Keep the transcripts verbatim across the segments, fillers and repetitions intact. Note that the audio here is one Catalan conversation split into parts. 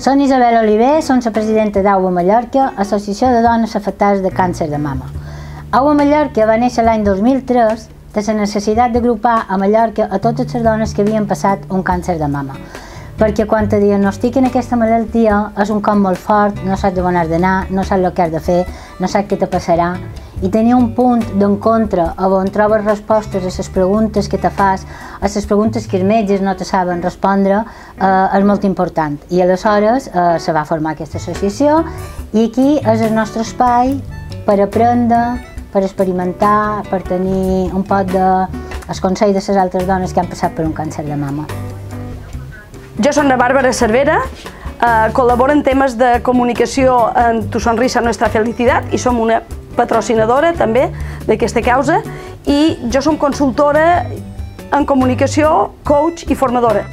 Soc Isabel Oliver, soc la presidenta d'Aua Mallorca, associació de dones afectades de càncer de mama. Aua Mallorca va néixer l'any dos mil tres de la necessitat d'agrupar a Mallorca a totes les dones que havien passat un càncer de mama. Perquè quan te diagnostiquen aquesta malaltia és un cop molt fort, no saps on has d'anar, no saps el que has de fer, no saps què te passarà. I tenir un punt d'encontre on trobes respostes a les preguntes que te fas, a les preguntes que els metges no te saben respondre, eh, és molt important. I aleshores eh, se va formar aquesta associació i aquí és el nostre espai per aprendre, per experimentar, per tenir un poc del consell de les altres dones que han passat per un càncer de mama. Jo soc la Bàrbara Cervera, eh, col·laboro en temes de comunicació en Tu Sonrisa Nuestra Felicidad i som una patrocinadora també d'aquesta causa i jo som consultora en comunicació, coach i formadora.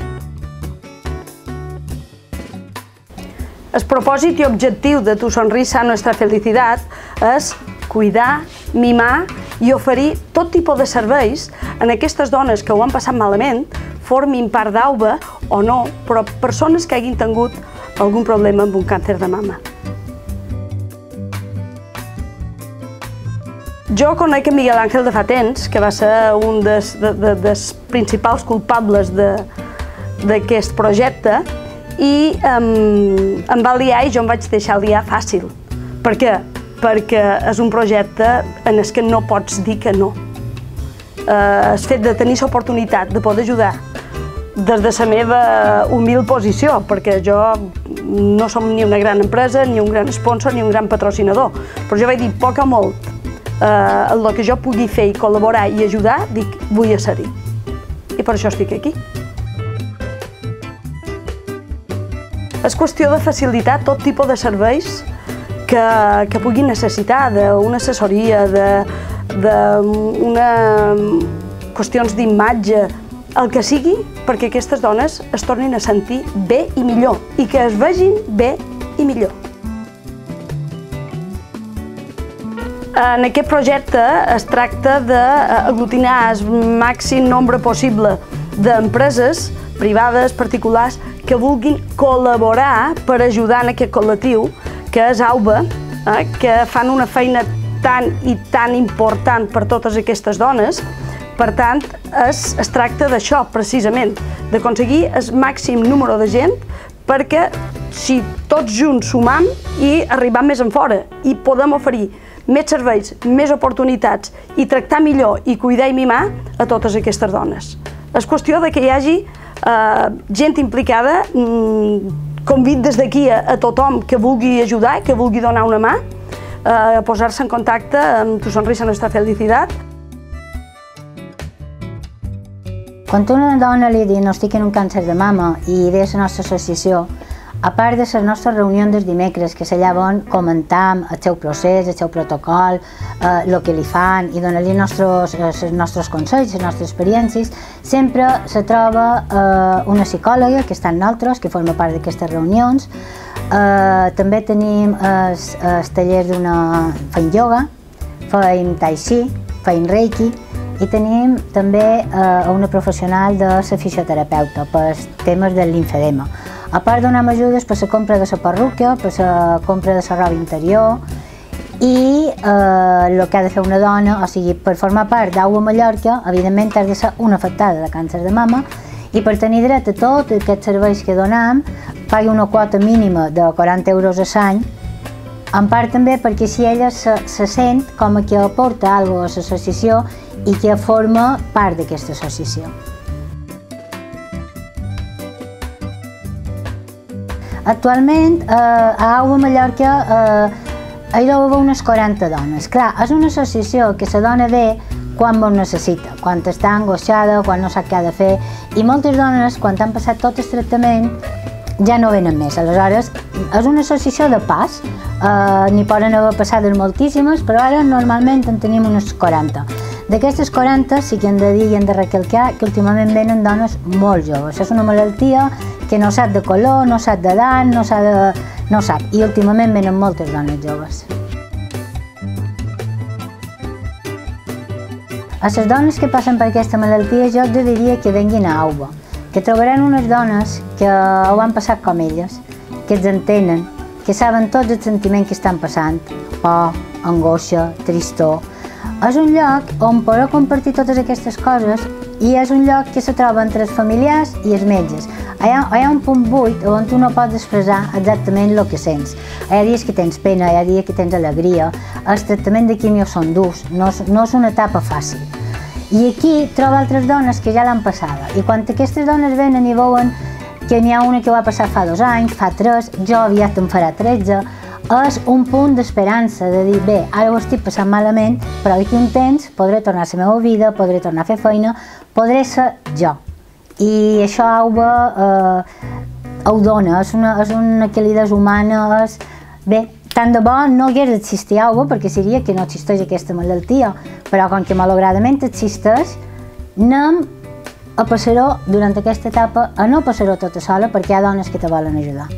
El propòsit i objectiu de Tu Sonrisa Nuestra Felicidad és cuidar, mimar i oferir tot tipus de serveis a aquestes dones que ho han passat malament, formin part d'Auva o no, però persones que hagin tingut algun problema amb un càncer de mama. Jo conec en Miguel Ángel de fa temps, que va ser un dels, de, de, dels principals culpables d'aquest projecte, i um, em va liar i jo em vaig deixar liar fàcil. Per què? Perquè és un projecte en el que no pots dir que no. Uh, el fet de tenir l'oportunitat de poder ajudar des de la meva humil posició, perquè jo no som ni una gran empresa, ni un gran sponsor, ni un gran patrocinador, però jo vaig dir poc o molt, Uh, el que jo pugui fer i col·laborar i ajudar, dic, vull ser-hi. I per això estic aquí. És qüestió de facilitar tot tipus de serveis que, que puguin necessitar, d'una assessoria, d'una qüestions d'imatge, el que sigui, perquè aquestes dones es tornin a sentir bé i millor, i que es vegin bé i millor. En aquest projecte es tracta d'aglutinar el màxim nombre possible d'empreses privades, particulars, que vulguin col·laborar per ajudar en aquest col·lectiu, que és Auva, eh, que fan una feina tan i tan important per totes aquestes dones. Per tant, es, es tracta d'això, precisament, d'aconseguir el màxim número de gent perquè si tots junts sumam i arribam més enfora i podem oferir més serveis, més oportunitats i tractar millor i cuidar i mimar a totes aquestes dones. És qüestió que hi hagi eh, gent implicada, convid des d'aquí a, a tothom que vulgui ajudar, que vulgui donar una mà, eh, a posar-se en contacte amb Tu Sonrisa Nuestra Felicidad. Quan una dona li diagnostiquen un càncer de mama i ve a la nostra associació, a part de les nostres reunions dels dimecres, que és allà on comentam el seu procés, el seu protocol, el que li fan i donar-li els nostres consells, les nostres experiències, sempre se troba una psicòloga que està amb nosaltres, que forma part d'aquestes reunions. També tenim els tallers d'una... feim ioga, feim tai chi, feim reiki, i tenim també una professional de la fisioterapeuta per temes del limfedema. A part donem ajudes per la compra de la perruca, per la compra de la roba interior i el que ha de fer una dona, o sigui, per formar part d'Aua Mallorca, evidentment has de ser una afectada de càncer de mama i per tenir dret a tots aquests serveis que donem, pagui una quota mínima de quaranta euros a l'any, en part també perquè si ella se, se sent com que aporta alguna cosa a l'associació i que forma part d'aquesta associació. Actualment, a Aua Mallorca hi deu haver unes quaranta dones. Clar, és una associació que la dona ve quan ho necessita, quan està angoixada, quan no sap què ha de fer, i moltes dones, quan han passat tot el tractament, ja no venen més. Aleshores, és una associació de pas, n'hi poden haver passades moltíssimes, però ara normalment en tenim unes quaranta. D'aquestes quaranta sí que hem de dir i hem de recalcar que últimament venen dones molt joves. És una malaltia que no sap de color, no sap d'edat, no sap de... no sap. I últimament venen moltes dones joves. A les dones que passen per aquesta malaltia jo diria que venguin a Auva, que trobaran unes dones que ho han passat com elles que ens entenen, que saben tots els sentiments que estan passant, por, angoixa, tristor. És un lloc on poder compartir totes aquestes coses i és un lloc que se troba entre els familiars i els metges. Hi ha, hi ha un punt buit on tu no pots expressar exactament el que sents. Hi ha dies que tens pena, hi ha dies que tens alegria, els tractaments de quimio són durs, no és, no és una etapa fàcil. I aquí troba altres dones que ja l'han passada i quan aquestes dones venen i veuen que n'hi ha una que ho ha passat fa dos anys, fa tres, jo aviat en farà tretze, és un punt d'esperança, de dir, bé, ara ho estic passant malament, però d'aquí un temps podré tornar a la meva vida, podré tornar a fer feina, podré ser jo. I això Auba eh, ho dona, és una, és una calidesa humana, és... Bé, tant de bo no hagués d'existir Auba, perquè seria que no existeix aquesta malaltia, però com que malauradament existeix, anem a passar-ho durant aquesta etapa, a no passar-ho tota sola, perquè hi ha dones que te volen ajudar.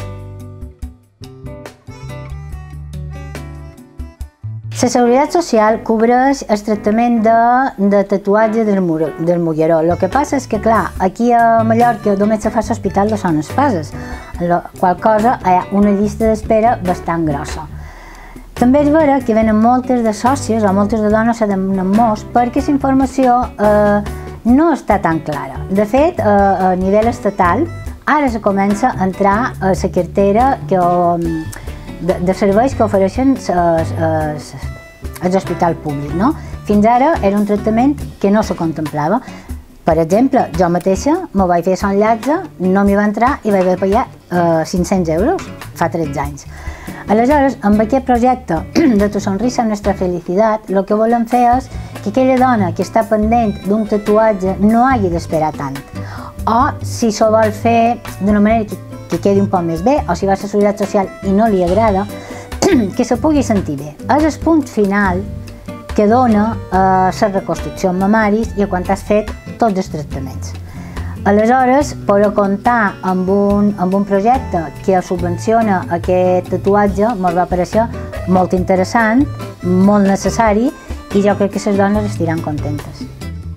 La Seguretat Social cobreix el tractament de, de tatuatge del, del mulleró. El que passa és que, clar, aquí a Mallorca només se fa l'hospital de zones fases, en la qual cosa hi ha una llista d'espera bastant grossa. També és vera que venen moltes de sòcies o moltes de dones se demanen molts perquè la informació eh, no està tan clara. De fet, eh, a nivell estatal, ara se comença a entrar a la cartera que, de, de serveis que ofereixen l'hospital públic, no? Fins ara era un tractament que no se contemplava. Per exemple, jo mateixa me vaig fer l'enllaç, no m'hi va entrar i vaig haver de pagar eh, cinc-cents euros fa tretze anys. Aleshores, amb aquest projecte de Tu sonrisa nuestra felicidad, el que volem fer és que aquella dona que està pendent d'un tatuatge no hagi d'esperar tant. O, si s'ho vol fer d'una manera que, que quedi un poc més bé, o si va a la Seguretat Social i no li agrada, que se pugui sentir bé. És el punt final que dona a la reconstrucció en mamaris i a quan has fet tots els tractaments. Aleshores, per comptar amb un, amb un projecte que subvenciona aquest tatuatge ens va parecer molt interessant, molt necessari i jo crec que les dones estiran contentes.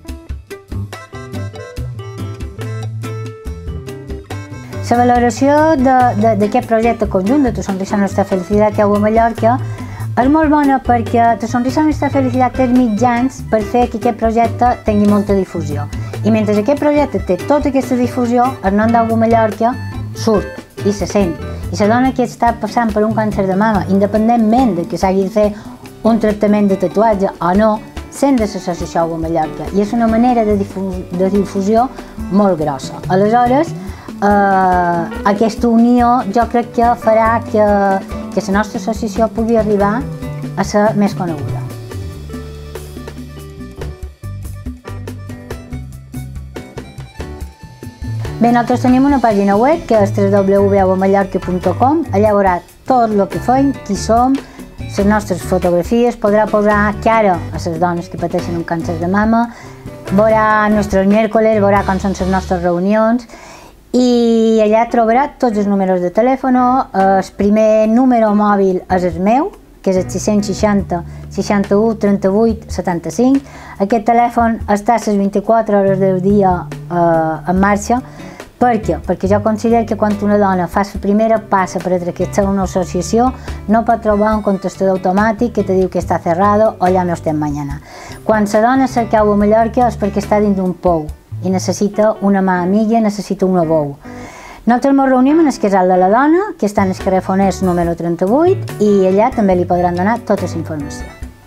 La valoració d'aquest projecte conjunt de Tu sonrisa nuestra felicidad que hi ha a Mallorca és molt bona perquè Tu sonrisa nuestra felicidad té mitjans per fer que aquest projecte tingui molta difusió. I mentre aquest projecte té tota aquesta difusió, el nom d'Auba Mallorca surt i se sent. I la dona que està passant per un càncer de mama, independentment de que s'hagi de fer un tractament de tatuatge o no, sent de l'associació Auba Mallorca. I és una manera de, difu de difusió molt grossa. Aleshores, eh, aquesta unió jo crec que farà que, que la nostra associació pugui arribar a ser més coneguda. Bé, nosaltres tenim una pàgina web que és w w w punt auba mallorca punt com. Allà veurà tot el que fem, qui som, les nostres fotografies, podrà posar cara a les dones que pateixen un càncer de mama, veurà els nostres miércoles, veurà com són les nostres reunions i allà trobarà tots els números de telèfon. El primer número mòbil és el meu, que és el sis seixanta, seixanta-u, trenta-vuit, setanta-cinc. Aquest telèfon està a les vint-i-quatre hores del dia eh, en marxa. Per què? Perquè jo considero que quan una dona fa la primera passa per tractar una associació no pot trobar un contestador automàtic que te diu que està cerrado o llame usted mañana. Quan la dona cerca a Mallorca és perquè està dins d'un pou i necessita una mà amiga, necessita una bou. Nosaltres ens reunim en el casal de la dona, que està en el carrer Foners número trenta-vuit, i allà també li podran donar tota la informació.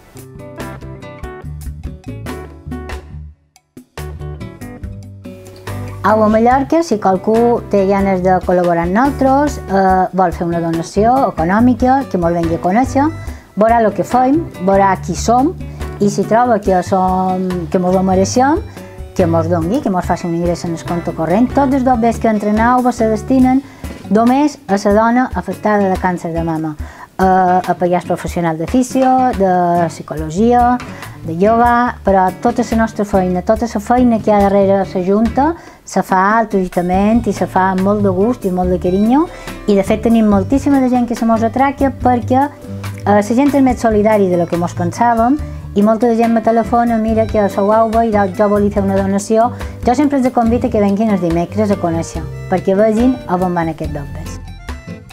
Auba Mallorca, si qualcú té ganes de col·laborar amb nosaltres, eh, vol fer una donació econòmica, que ens vingui a conèixer, veurà el que fem, veurà qui som, i si troba que, som, que ens ho mereixem, que ens doni, que ens faci un ingrés en el compte corrent. Tots els dobbers que entren a Auba se destinen només a la dona afectada de càncer de mama, a, a pallars professional de fisio, de psicologia, de ioga, però tota la nostra feina, tota la feina que hi ha darrere la Junta, se fa altruistament i se fa amb molt de gust i molt de carinyo, i de fet tenim moltíssima de gent que se mos atraca perquè eh, la gent és més solidària de lo que mos pensàvem i molta de gent me telefona, mira que sou Auba i jo volia fer una donació. Jo sempre els convido que venguin els dimecres a conèixer, perquè vegin on van aquests dobbers.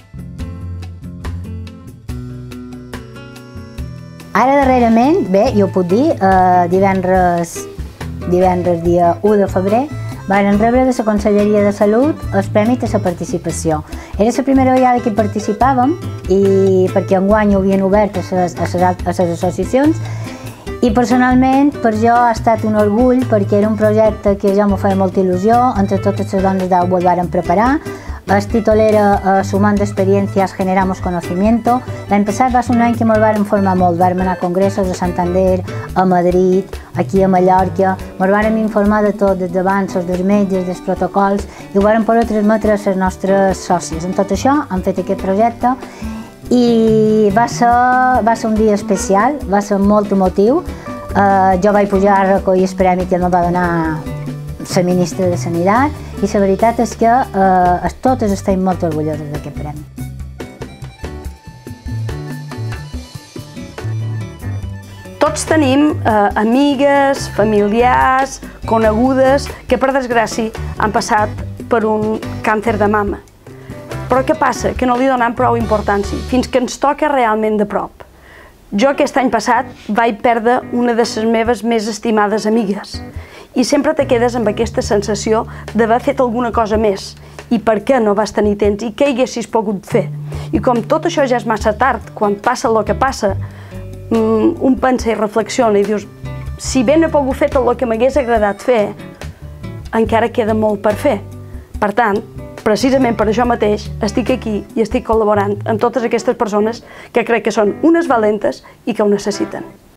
Ara darrerament, bé, jo ho puc dir, eh, divendres, divendres dia u de febrer, varen rebre de la Conselleria de Salut el Premi de la Participació. Era la primera vegada que hi participàvem i perquè enguany ho havien obert a les, a les, a les associacions i personalment per jo ha estat un orgull perquè era un projecte que ja m'ho feia molta il·lusió, entre totes les dones d'Aigua el varen preparar. El títol era Sumando experiencias generamos conocimiento. L'any passat va ser un any que ens vàrem formar molt, vàrem anar a congressos a Santander, a Madrid, aquí a Mallorca, ens vàrem informar de tot, dels avanços, dels metges, dels protocols, i ho vàrem poder transmetre a les nostres sòcies. En tot això hem fet aquest projecte i va ser, va ser un dia especial, va ser molt emotiu. Uh, jo vaig pujar a recollir el premi que em va donar la ministra de Sanitat i la veritat és que eh, totes estem molt orgulloses d'aquest premi. Tots tenim eh, amigues, familiars, conegudes que per desgràcia han passat per un càncer de mama. Però què passa? Que no li donem prou importància, fins que ens toca realment de prop. Jo aquest any passat vaig perdre una de les meves més estimades amigues i sempre te quedes amb aquesta sensació d'haver fet alguna cosa més i per què no vas tenir temps i què haguessis pogut fer. I com tot això ja és massa tard, quan passa el que passa, un pensa i reflexiona i dius si bé no he pogut fer tot el que m'hagués agradat fer, encara queda molt per fer. Per tant, precisament per això mateix estic aquí i estic col·laborant amb totes aquestes persones que crec que són unes valentes i que ho necessiten.